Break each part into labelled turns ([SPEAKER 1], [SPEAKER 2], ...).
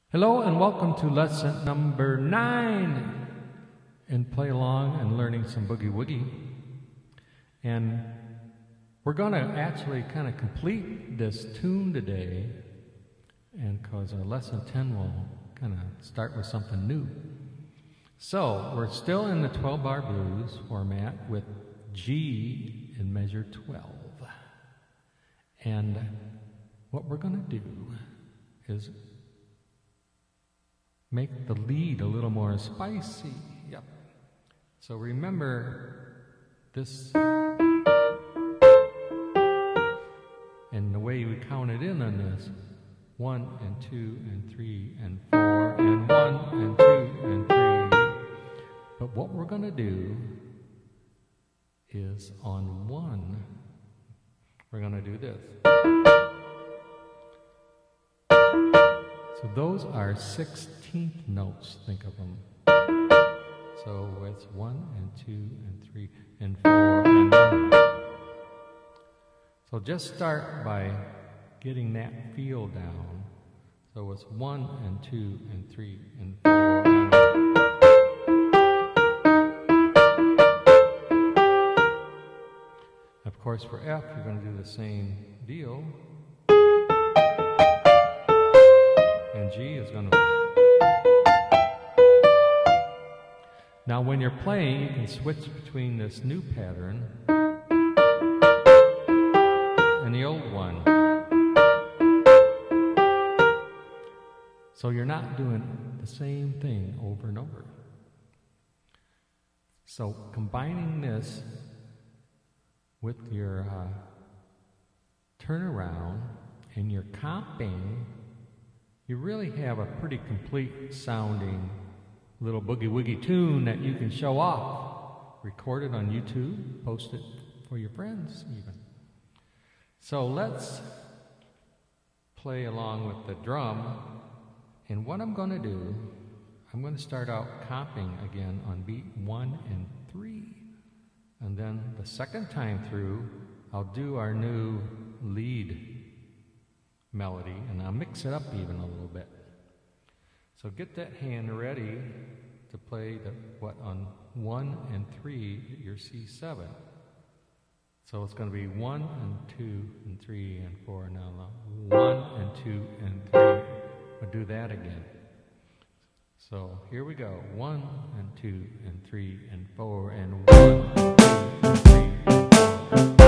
[SPEAKER 1] Hello and welcome to lesson number 9 in play along and learning some boogie woogie. And we're going to actually kind of complete this tune today, and because our lesson 10 will kind of start with something new. So we're still in the 12-bar blues format with G in measure 12. And what we're going to do is make the lead a little more spicy. Yep. So remember this, and the way we count it in on this: 1 and 2 and 3 and 4 and 1 and 2 and 3. But what we're going to do is on 1, we're going to do this. So those are 16th notes, think of them. So it's 1 and 2 and 3 and 4 and 1. So just start by getting that feel down. So it's 1 and 2 and 3 and 4 and 1. Of course, for F, you're going to do the same deal. And G is going to... Now when you're playing, you can switch between this new pattern and the old one. So you're not doing the same thing over and over. So combining this with your turnaround and your comping, you really have a pretty complete sounding little boogie woogie tune that you can show off. Record it on YouTube, post it for your friends even. So let's play along with the drum. And what I'm going to do, I'm going to start out comping again on beat 1 and 3. And then the second time through, I'll do our new lead melody, and I'll mix it up even a little bit. So get that hand ready to play on 1 and 3, your C7. So it's going to be 1 and 2 and 3 and 4. Now 1 and 2 and 3. We'll do that again. So here we go. 1 and 2 and 3 and 4 and 1 and 2 and 3 and 4.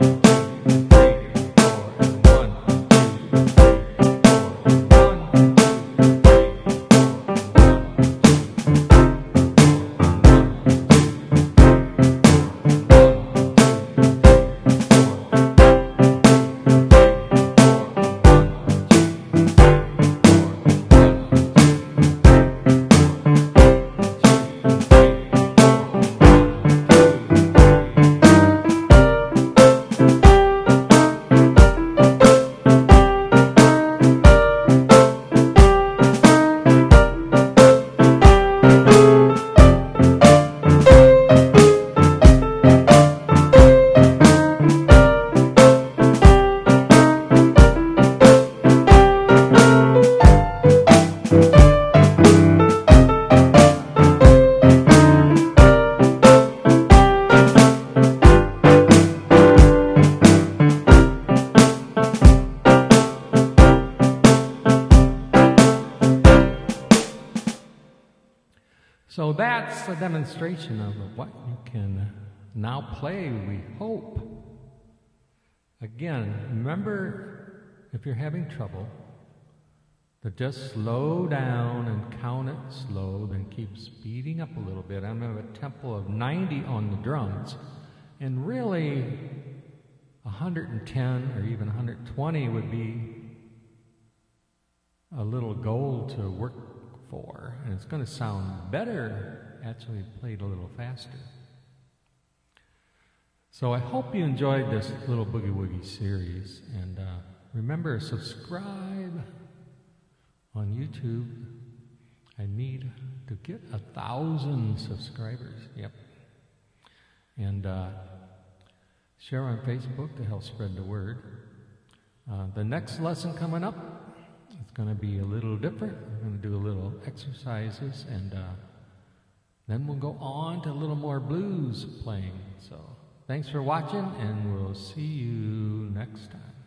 [SPEAKER 1] So that's a demonstration of what you can now play, we hope. Again, remember, if you're having trouble, to just slow down and count it slow, then keep speeding up a little bit. I'm at a tempo of 90 on the drums, and really 110 or even 120 would be a little goal to work for, and it's going to sound better actually played a little faster. So I hope you enjoyed this little boogie woogie series, and remember, subscribe on YouTube. I need to get 1,000 subscribers. Yep. And share on Facebook to help spread the word. The next lesson coming up is going to be a little different. We're going to do a little exercises, and then we'll go on to a little more blues playing. So thanks for watching, and we'll see you next time.